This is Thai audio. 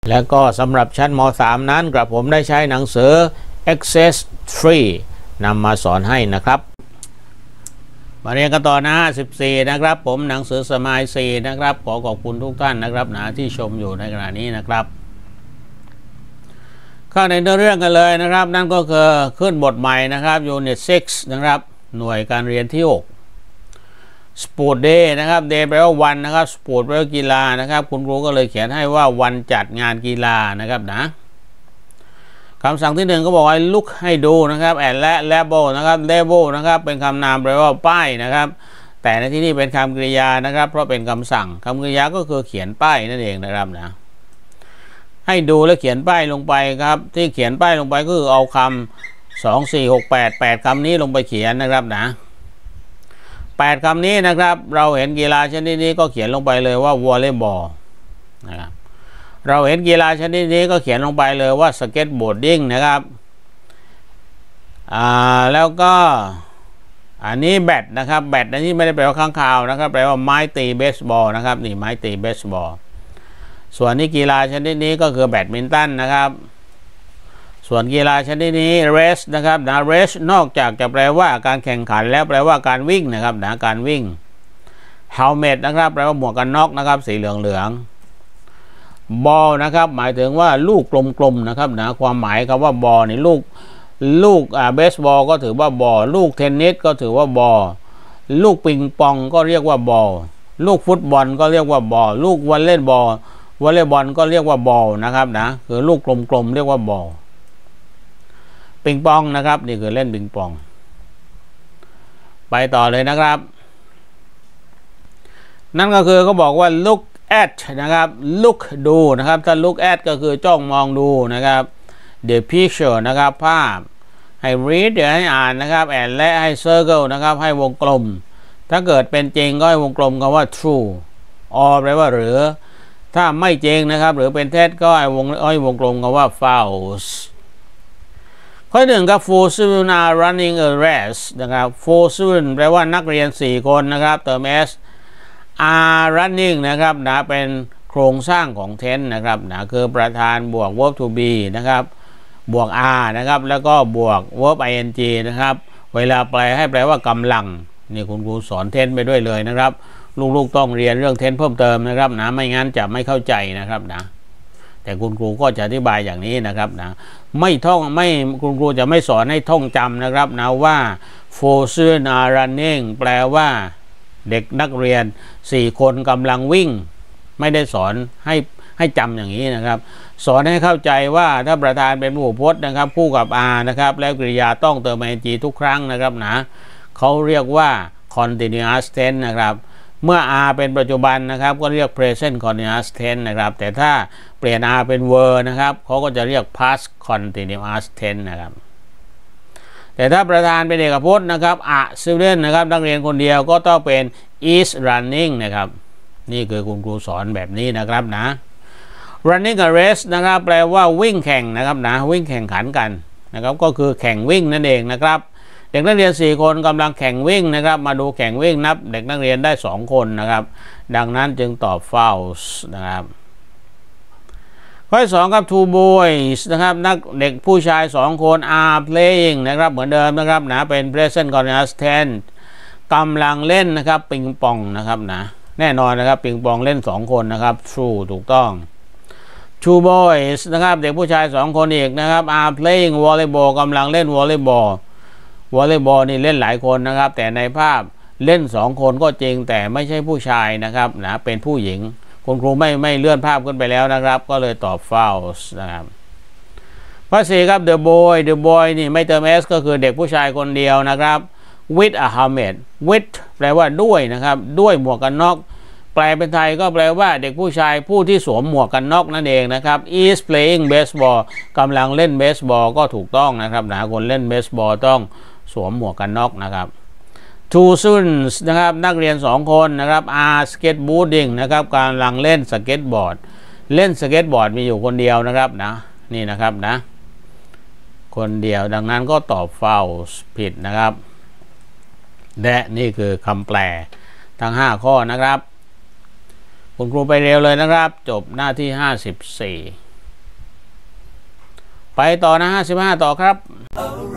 แล้วก็สำหรับชั้นม.3 นั้นกระผมได้ใช้หนังสือ Access 3 นำมาสอนให้นะครับมาเรียนกันต่อหน้า14นะครับผมหนังสือสมัย4นะครับขอขอบคุณทุกท่านนะครับนะที่ชมอยู่ในขณะนี้นะครับเข้าในเนื้อเรื่องกันเลยนะครับนั่นก็คือขึ้นบทใหม่นะครับ Unit 6 นะครับหน่วยการเรียนที่6 Sport Day นะครับ Day แปลว่าวันนะครับ Sport แปลว่ากีฬานะครับคุณครูก็เลยเขียนให้ว่าวันจัดงานกีฬานะครับนะคำสั่งที่1ก็บอกว่า look ให้ดูนะครับ and และ label นะครับ label นะครับเป็นคำนามแปลว่าป้ายนะครับแต่ในที่นี้เป็นคำกริยานะครับเพราะเป็นคำสั่งคำกริยาก็คือเขียนป้ายนั่นเองนะครับนะให้ดูและเขียนป้ายลงไปครับที่เขียนป้ายลงไปก็คือเอาคำ2 4 6 8คำนี้ลงไปเขียนนะครับนะ8คำนี้นะครับเราเห็นกีฬาชนิดนี้ก็เขียนลงไปเลยว่าวอลเลย์บอลนะครับเราเห็นกีฬาชนิดนี้ก็เขียนลงไปเลยว่าสเก็ตบอร์ดดิ้งนะครับแล้วก็อันนี้แบดนะครับแบดอันนี้ไม่ได้แปลว่าข้างคาวนะครับแปลว่าไม้ตีเบสบอลนะครับนี่ไม้ตีเบสบอลส่วนนี้กีฬาชนิดนี้ก็คือแบดมินตันนะครับส่วนกีฬาชนิดนี้เรสนะครับนะเรสนอกจากจะแปลว่าการแข่งขันแล้วแปลว่าการวิ่งนะครับนะการวิ่งเฮลเมตนะครับแปลว่าหมวกกันน็อกนะครับสีเหลืองบอลนะครับหมายถึงว่าลูกกลมๆนะครับนะความหมายคำว่าบอลนี่ลูกเบสบอลก็ถือว่าบอลลูกเทนนิสก็ถือว่าบอลลูกปิงปองก็เรียกว่าบอลลูกฟุตบอลก็เรียกว่าบอลลูกวอลเลย์บอลก็เรียกว่าบอลนะครับนะคือลูกกลมๆเรียกว่าบอลปิงปองนะครับนี่คือเล่นปิงปองไปต่อเลยนะครับนั่นก็คือเขาบอกว่า look at นะครับ look ดูนะครับถ้า look at ก็คือจ้องมองดูนะครับ the picture นะครับภาพให้ read เดี๋ยวให้อ่านนะครับ and และให้ circle นะครับให้วงกลมถ้าเกิดเป็นจริงก็ให้วงกลมคำว่า true or แปลว่าหรือถ้าไม่จริงนะครับหรือเป็นเท็จก็ให้วงกลมคำว่า false ข้อหนึ่งครับ four students are running a race นะครับ four students แปลว่านักเรียน4คนนะครับเติม s are running นะครับนะเป็นโครงสร้างของ tense นะครับนะคือประธานบวก verb to be นะครับบวก are นะครับแล้วก็บวก verb ing นะครับเวลาแปลให้แปลว่ากำลังนี่คุณครูสอน tense ไปด้วยเลยนะครับลูกๆต้องเรียนเรื่อง tense เพิ่มเติมนะครับนะไม่งั้นจะไม่เข้าใจนะครับนะแต่คุณครูก็จะอธิบายอย่างนี้นะครับนะคุณครูจะไม่สอนให้ท่องจำนะครับนะว่า four students are running แปลว่าเด็กนักเรียน4คนกำลังวิ่งไม่ได้สอนให้จำอย่างนี้นะครับสอนให้เข้าใจว่าถ้าประธานเป็นพหูพจน์นะครับคู่กับ are นะครับแล้วกริยาต้องเติม ing ทุกครั้งนะครับนะเขาเรียกว่า continuous tense นะครับเมื่อ are เป็นปัจจุบันนะครับก็เรียก present continuous tense นะครับแต่ถ้าเปลี่ยน are เป็น were นะครับเขาก็จะเรียก past continuous tense นะครับแต่ถ้าประธานเป็นเอกพจน์นะครับa student นะครับนักเรียนคนเดียวก็ต้องเป็น is running นะครับนี่คือคุณครูสอนแบบนี้นะครับนะ running a race นะครับแปลว่าวิ่งแข่งนะครับนะวิ่งแข่งขันกันนะครับก็คือแข่งวิ่งนั่นเองนะครับเด็กนักเรียน4คนกำลังแข่งวิ่งนะครับมาดูแข่งวิ่งนับเด็กนักเรียนได้2คนนะครับดังนั้นจึงตอบ false นะครับข้อที่2ครับ two boys นะครับเด็กผู้ชาย2คน are playing นะครับเหมือนเดิมนะครับนะเป็น present continuous tense กำลังเล่นนะครับปิงปองนะครับนะแน่นอนนะครับปิงปองเล่น2คนนะครับ true ถูกต้อง two boys นะครับเด็กผู้ชาย2คนอีกนะครับ are playing volleyball กำลังเล่นวอลเลย์บอลนี่เล่นหลายคนนะครับแต่ในภาพเล่น2คนก็จริงแต่ไม่ใช่ผู้ชายนะครับนะเป็นผู้หญิงคุณครูไม่เลื่อนภาพขึ้นไปแล้วนะครับก็เลยตอบ false นะครับข้อ 4ครับ the boy นี่ไม่เติม s ก็คือเด็กผู้ชายคนเดียวนะครับ with a helmet with แปลว่าด้วยนะครับด้วยหมวกกันน็อกแปลเป็นไทยก็แปลว่าเด็กผู้ชายผู้ที่สวมหมวกกันน็อกนั่นเองนะครับ is playing baseball กำลังเล่นเบสบอลก็ถูกต้องนะครับนะคนเล่นเบสบอลต้องสวมหมวกกันน็อกนะครับtwo students นะครับนักเรียน2คนนะครับ are skateboarding นะครับกำลังเล่นสเก็ตบอร์ดมีอยู่คนเดียวนะครับนะนี่นะครับนะคนเดียวดังนั้นก็ตอบ false ผิดนะครับและนี่คือคำแปลทั้ง5ข้อนะครับคุณครูไปเร็วเลยนะครับจบหน้าที่54 ไปต่อนะ55ต่อครับ